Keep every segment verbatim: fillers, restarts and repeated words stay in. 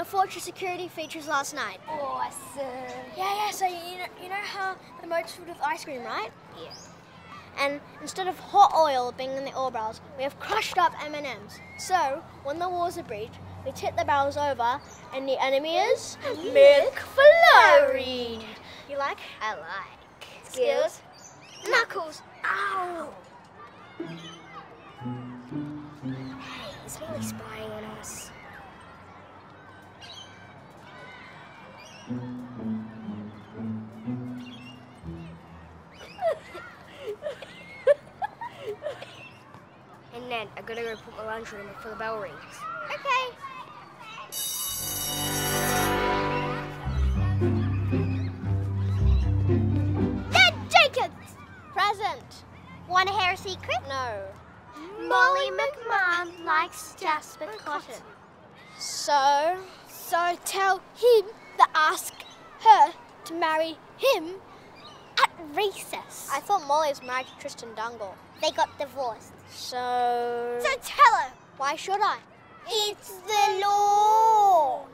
the fortress security features last night. Awesome. Yeah, yeah, so you know, you know how the moat's filled with ice cream, right? Yeah. And instead of hot oil being in the oil barrels, we have crushed up M and M's. So, when the walls are breached, we tip the barrels over and the enemy is McFlurried. You like? I like. Skills. Knuckles. Ow! Hey, is Molly spying on us? Hey Ned, I gotta go put my lunch in before the bell rings. Okay. Ned Jenkins! Present. Want to hear a secret? No. Molly McMahon likes Jasper Cotton. So? So tell him to ask her to marry him At recess. I thought Molly was married to Tristan Dungle. They got divorced. So... So tell her. Why should I? It's the law.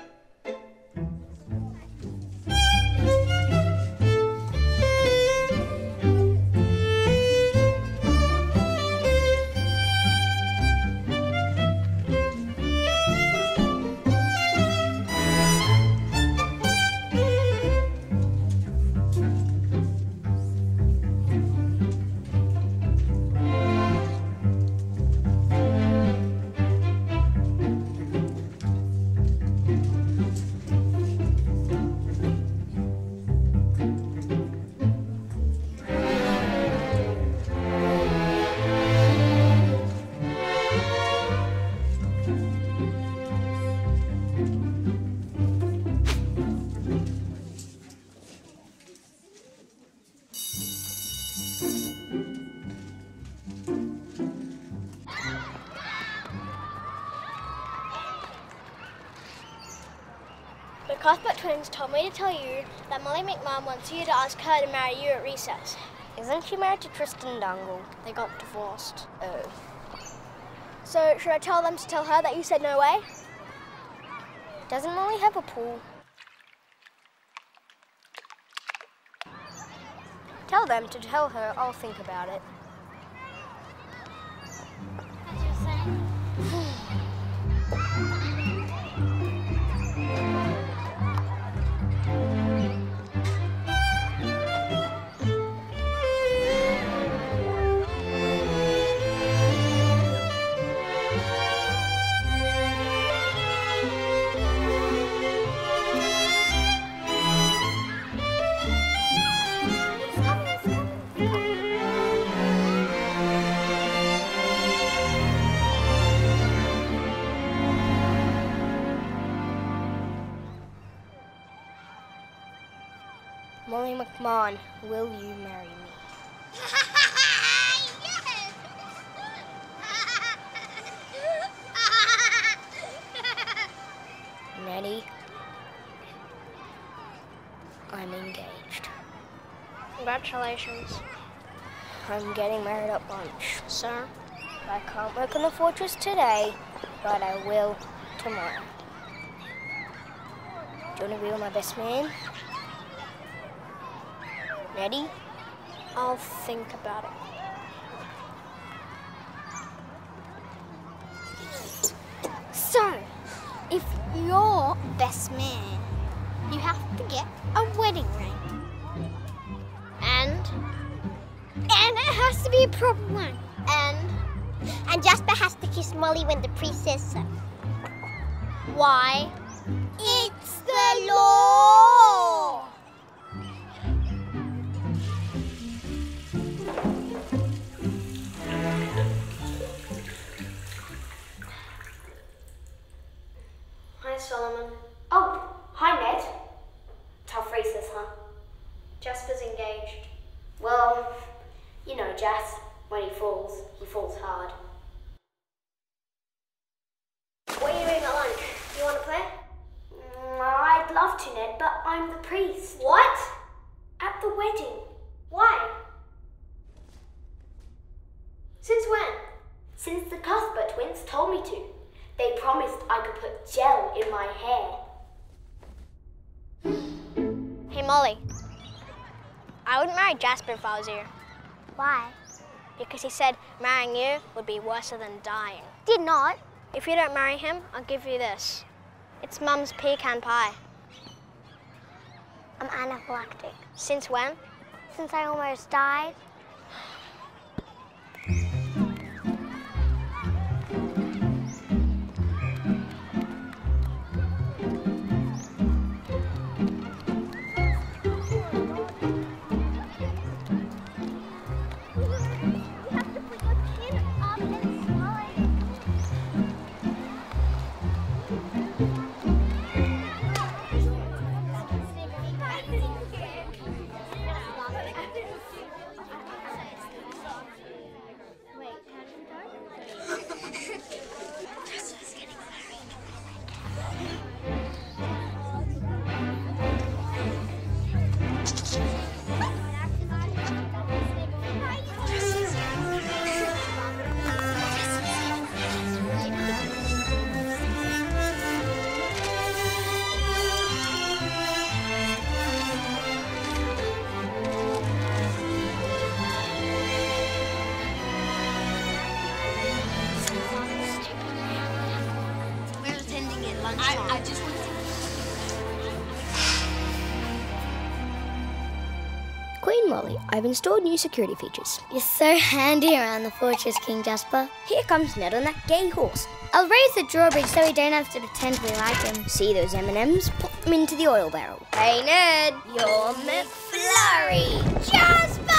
The Cuthbert twins told me to tell you that Molly McMahon wants you to ask her to marry you at recess. Isn't she married to Tristan Dungle? They got divorced. Oh. So should I tell them to tell her that you said no way? Doesn't Molly have a pool? Tell them to tell her I'll think about it. Molly McMahon, will you marry me? Neddy, I'm engaged. Congratulations. I'm getting married at lunch. Sir? I can't work on the fortress today, but I will tomorrow. Do you want to be with my best man? Ready? I'll think about it. So, if you're best man, you have to get a wedding ring. And? And it has to be a proper one. And? And Jasper has to kiss Molly when the priest says so. Why? It's the law! Hi, Solomon. Oh, hi Ned. Tough recess, huh? Jasper's engaged. Well, you know Jas, when he falls, he falls hard. What are you doing at lunch? You want to play? Mm, I'd love to, Ned, but I'm the priest. What? At the wedding. Why? Since when? Since the Cuthbert twins told me to. They promised I could put put gel in my hair. Hey, Molly. I wouldn't marry Jasper if I was you. Why? Because he said marrying you would be worse than dying. Did not. If you don't marry him, I'll give you this. It's Mum's pecan pie. I'm anaphylactic. Since when? Since I almost died. Queen Molly, I've installed new security features. You're so handy around the fortress, King Jasper. Here comes Ned on that gay horse. I'll raise the drawbridge so we don't have to pretend we like him. See those M and M's? Pop them into the oil barrel. Hey Ned, you're McFlurry. Jasper!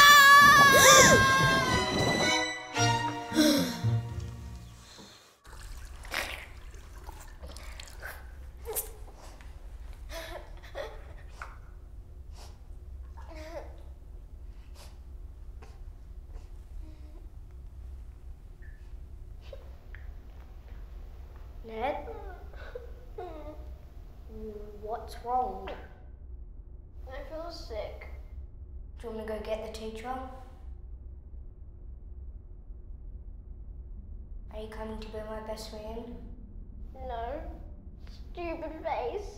Ned? What's wrong? I feel sick. Do you want to go get the teacher? Are you coming to be my best man? No. Stupid face.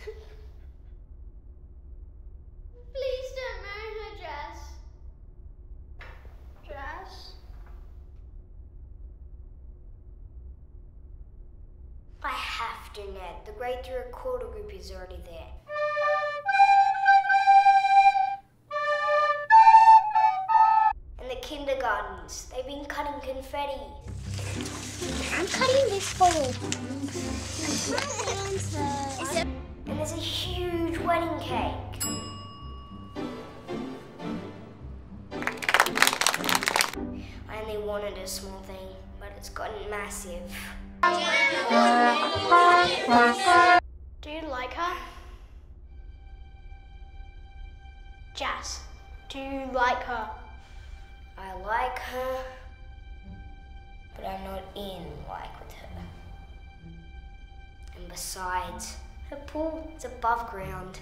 Please don't marry her, Jess. Jess? I have to, Ned. The grade three recorder group is already there. And the kindergartens, they've been cutting confetti. I'm cutting this for you. And there's a huge wedding cake. I only wanted a small thing, but it's gotten massive. Do you like her? Jess, do you like her? I like her, but I'm not in like with her. And besides, her pool is above ground.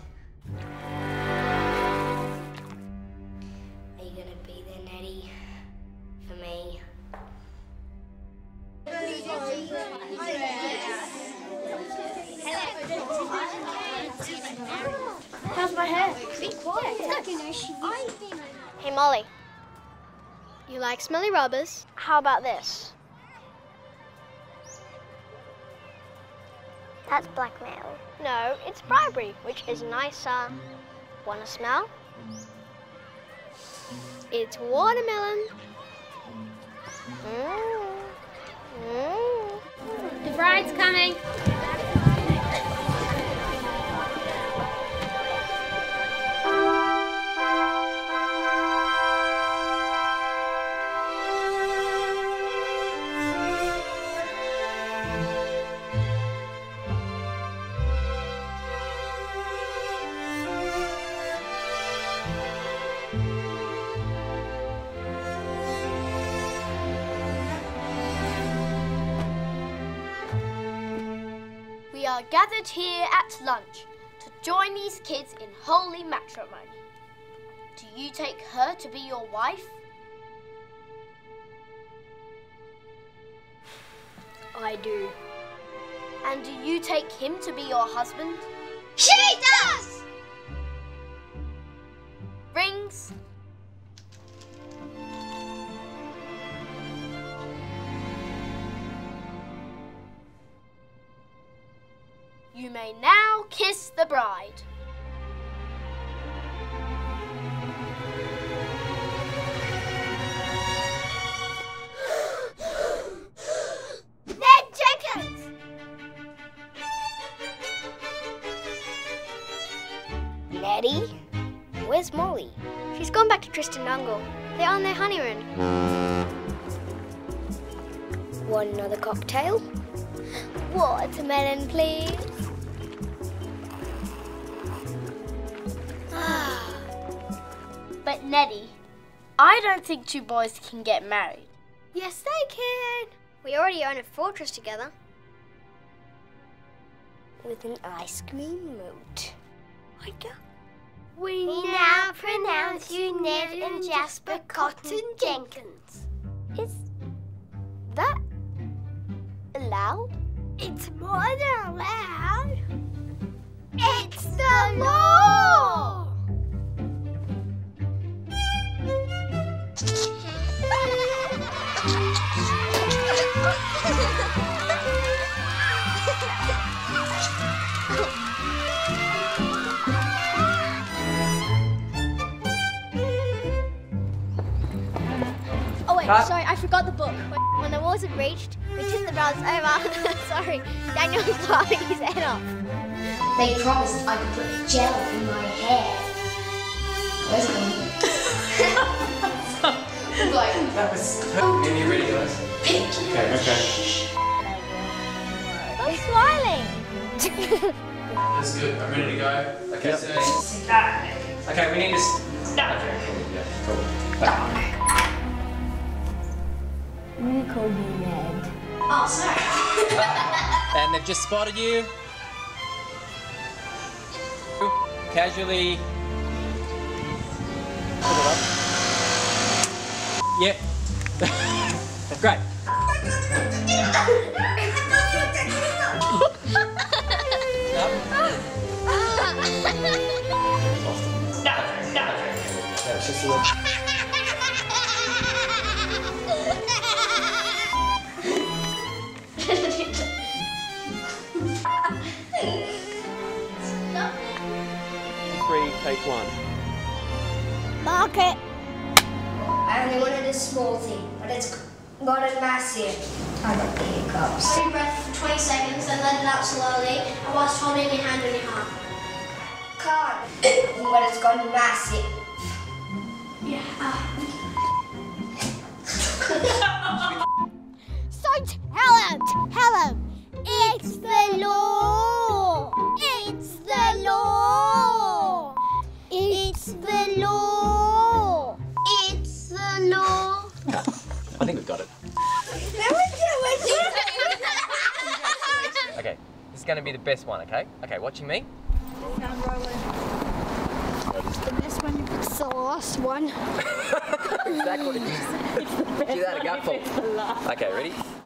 Are you gonna be there, Nettie? For me? How's my hair? Be quiet. It's not gonna she Hey, Molly. You like smelly rubbers? How about this? That's blackmail. No, it's bribery, which is nicer. Wanna smell? It's watermelon. Mm. Mm. The bride's coming. We are gathered here at lunch to join these kids in holy matrimony. Do you take her to be your wife? I do. And do you take him to be your husband? She does! Rings. You may now kiss the bride. Ned Jenkins! Neddy? Where's Molly? She's gone back to Tristan Dungle. They're on their honeymoon. Want another cocktail? Watermelon, please. But Neddy, I don't think two boys can get married. Yes, they can. We already own a fortress together. With an ice cream moat. We now pronounce you Ned and Jasper Cotton Jenkins. Is that allowed? It's more than allowed. It's the law! Oh wait, Cut. sorry, I forgot the book. When the walls had reached, we tipped the barrels over. Sorry, Daniel was laughing his head off. They promised I could put gel in my hair. Where's it going? Like, That was perfect. Are you ready, guys? Okay, okay. Stop smiling. That's good. I'm ready to go. Okay, so. Okay, we need to. s- Okay, cool. Yeah, cool. we call you Ned. Oh, sorry. And they've just spotted you. Casually. Put it up. Yep. Great. Yeah, it's just a little. Three, take one. Mark it. I only wanted a small thing, but it's got a massive. I got the hiccups. Hold your breath for twenty seconds, then let it out slowly, and whilst holding your hand on your heart. Can't, but it's got massive. So tell him, tell him. It's the law. It's the law. It's the law. It's the law. I think we've got it. Okay, this is going to be the best one, okay? Okay, watching me. This one, it's the last one. Exactly. Give that a gutful. Okay, ready?